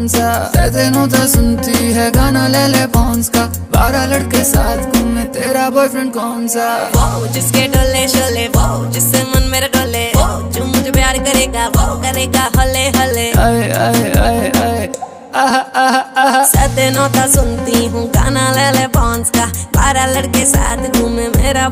कौन सा, दिनों तक सुनती है गाना ले ले पॉन्स का, 12 लड़के साथ घूमे तेरा बॉयफ्रेंड कौन सा। वो जिसके डोले शोले, वो जिससे मन मेरा डोले, वो जो मुझे प्यार करेगा वो करेगा हले हले। आए आए आए आए दिनों तक सुनती हूँ गाना ले ले पॉन्स का, 12 लड़के साथ घूमे मेरा